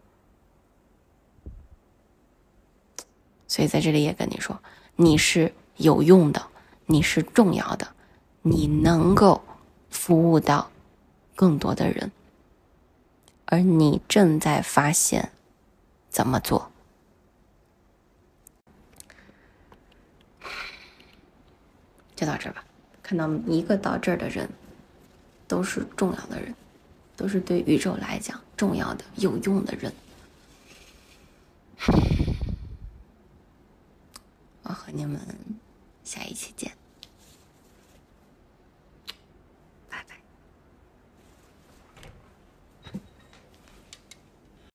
Speaker 1: 所以在这里也跟你说，你是有用的，你是重要的，你能够服务到更多的人，而你正在发现怎么做。就到这儿吧，看到一个到这儿的人都是重要的人，都是对宇宙来讲重要的有用的人。我和你们下一期见。